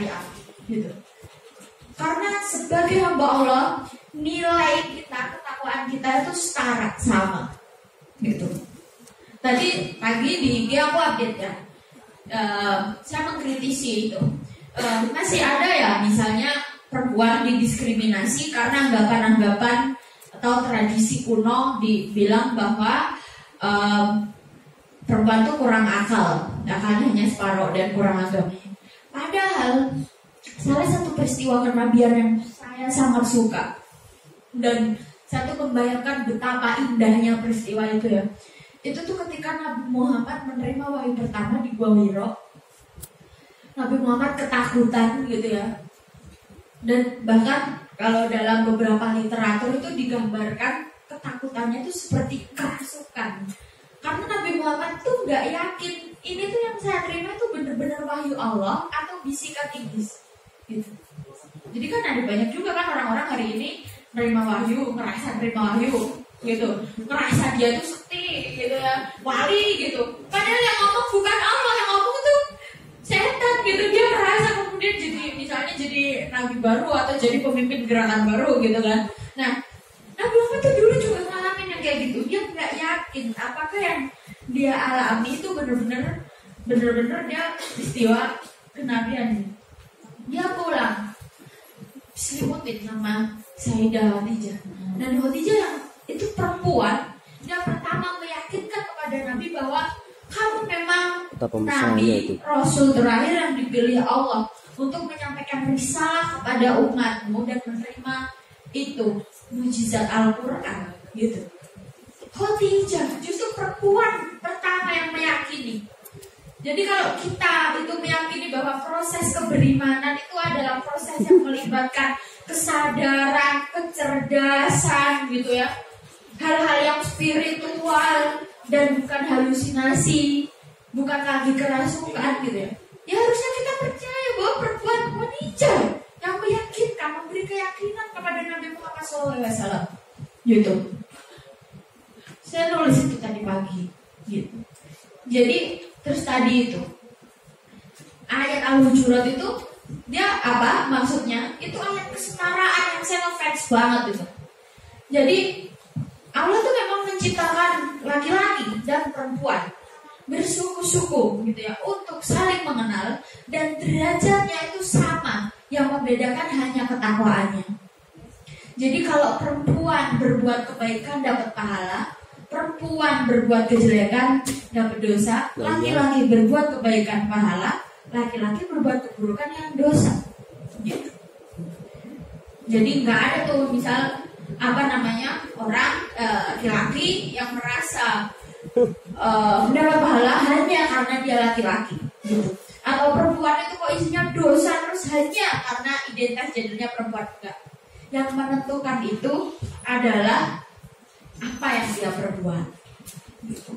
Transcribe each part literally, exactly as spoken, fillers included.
syariat gitu. Karena sebagai hamba Allah, nilai kita, ketakwaan kita itu setara, sama gitu. Tadi pagi di I G aku update ya, uh, saya mengkritisi itu uh, masih ada ya misalnya perempuan didiskriminasi karena anggapan-anggapan atau tradisi kuno dibilang bahwa um, perempuan tuh kurang akal, akalnya hanya separuh dan kurang agama. Padahal salah satu peristiwa kenabian yang saya sangat suka dan saya tuh membayangkan betapa indahnya peristiwa itu ya. Itu tuh ketika Nabi Muhammad menerima wahyu pertama di Gua Hira. Nabi Muhammad ketakutan gitu ya. Dan bahkan kalau dalam beberapa literatur itu digambarkan ketakutannya itu seperti kerasukan. Karena Nabi Muhammad tuh nggak yakin ini tuh yang saya terima itu benar-benar wahyu Allah atau bisikan iblis. Gitu. Jadi kan ada banyak juga kan orang-orang hari ini nerima wahyu, ngerasa nerima wahyu, gitu, ngerasa dia tuh sakti, gitu ya, wali, gitu. Padahal yang ngomong bukan Allah, yang ngomong itu setan, gitu. Dia merasa kemudian jadi, misalnya jadi nabi baru atau jadi pemimpin gerakan baru, gitu kan. Nah, Nabi Muhammad tuh dulu juga ngalamin yang kayak gitu. Dia nggak yakin apakah yang dia alami itu benar-benar, benar-benar dia peristiwa kenabian. Dia pulang diselimutin sama Sayyidah Khadijah. Dan Khadijah yang itu perempuan yang pertama meyakinkan kepada Nabi bahwa kamu memang Nabi Rasul terakhir yang dipilih Allah untuk menyampaikan risalah kepada umatmu dan menerima itu mujizat Al-Quran gitu. Khadijah justru perempuan pertama yang meyakini. Jadi kalau kita itu meyakini bahwa proses keberimanan itu adalah proses yang melibatkan kesadaran, kecerdasan gitu ya, hal-hal yang spiritual dan bukan halusinasi, bukan lagi kerasukan gitu ya. Ya harusnya kita percaya bahwa perempuan Khadijah yang meyakinkan, memberi keyakinan kepada Nabi Muhammad shallallahu alaihi wasallam gitu. Saya nulis itu tadi pagi gitu. Jadi terus tadi itu ayat Al-Hujurat itu dia apa maksudnya? Itu ayat kesetaraan yang saya ngefans banget itu. Jadi Allah tuh memang menciptakan laki-laki dan perempuan bersuku-suku gitu ya untuk saling mengenal dan derajatnya itu sama, yang membedakan hanya ketakwaannya. Jadi kalau perempuan berbuat kebaikan dapat pahala, perempuan berbuat kejelekan dapat dosa, laki-laki berbuat kebaikan pahala, laki-laki berbuat keburukan yang dosa. Gitu. Jadi nggak ada tuh misal apa namanya orang uh, laki-laki yang merasa uh, mendapat pahala hanya karena dia laki-laki, gitu. Atau perempuan itu kok isinya dosa terus hanya karena identitas gendernya perempuan. Enggak. Yang menentukan itu adalah apa yang dia perbuat. Gitu.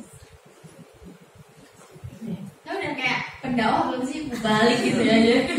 Nah, udah kayak pendakwah belum sih balik gitu ya.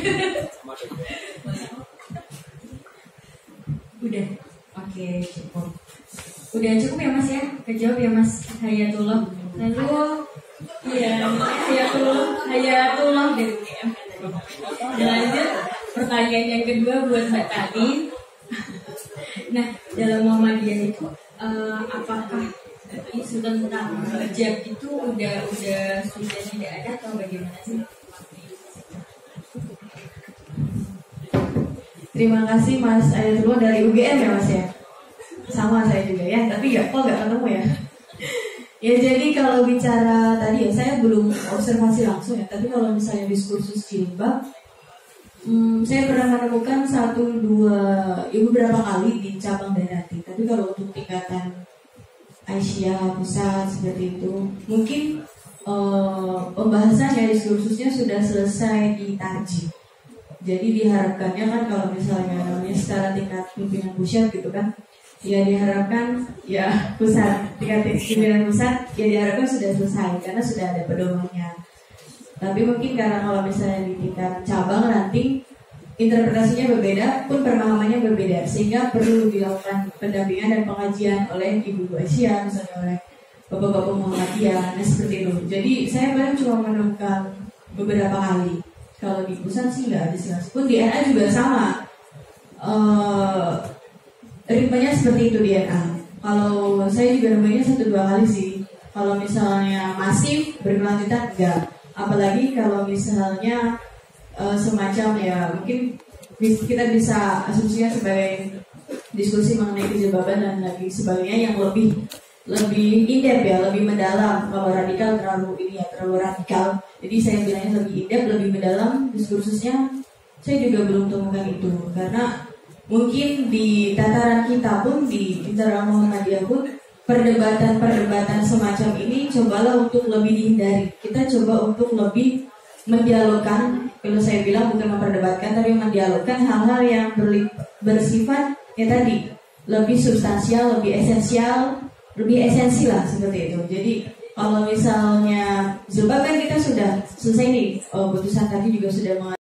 Udah. Oke, cukup. Udah cukup ya Mas ya? Kejawab ya Mas Hayatullah. Lalu iya, Hayatullah, Hayatullah dari U G M. Lanjut pertanyaan yang kedua buat Mbak Tati. Nah, dalam Muhammadiyah itu uh, apakah isu tentang hijab itu udah udah sudah tidak ada atau bagaimana sih? Terima kasih Mas Ayatullah dari U G M ya Mas ya. Sama saya juga ya, tapi ya kok nggak ketemu ya. Ya jadi kalau bicara tadi ya saya belum observasi langsung ya, tapi kalau misalnya diskursus jilbab, hmm, saya pernah menemukan satu dua ya beberapa kali di cabang Danati. Tapi kalau untuk tingkatan Aisyah pusat seperti itu, mungkin uh, pembahasannya diskursusnya sudah selesai di Tarji. Jadi diharapkannya kan kalau misalnya namanya secara tingkat pimpinan pusat gitu kan, ya diharapkan ya pusat tingkat pimpinan pusat ya diharapkan sudah selesai karena sudah ada pedomannya. Tapi mungkin karena kalau misalnya di tingkat cabang ranting interpretasinya berbeda pun pemahamannya berbeda, sehingga perlu dilakukan pendampingan dan pengajian oleh ibu-ibu Asia misalnya oleh bapak-bapak Muhammadiyah, nah seperti itu. Jadi saya baru cuma menemukan beberapa kali. Kalau di pusat sih nggak ada sih mas. Pun di N A juga sama. Uh, ritmenya seperti itu di N A. Kalau saya juga nemuinnya satu dua kali sih. Kalau misalnya masif berkelanjutan enggak. Apalagi kalau misalnya uh, semacam ya mungkin kita bisa asumsikan sebagai diskusi mengenai kejebaban dan lagi sebagainya yang lebih lebih in-depth ya, lebih mendalam. Kalau radikal terlalu ini ya, terlalu radikal. Jadi saya bilangnya lebih in-depth, lebih mendalam diskursusnya. Saya juga belum temukan itu karena mungkin di tataran kita pun di internal Muhammadiyah pun perdebatan-perdebatan semacam ini cobalah untuk lebih dihindari. Kita coba untuk lebih mendialogkan. Kalau saya bilang bukan memperdebatkan tapi mendialogkan hal-hal yang bersifat ya tadi lebih substansial, lebih esensial, lebih esensi lah seperti itu. Jadi kalau misalnya jilbab kan kita sudah selesai nih, oh, putusan tadi juga sudah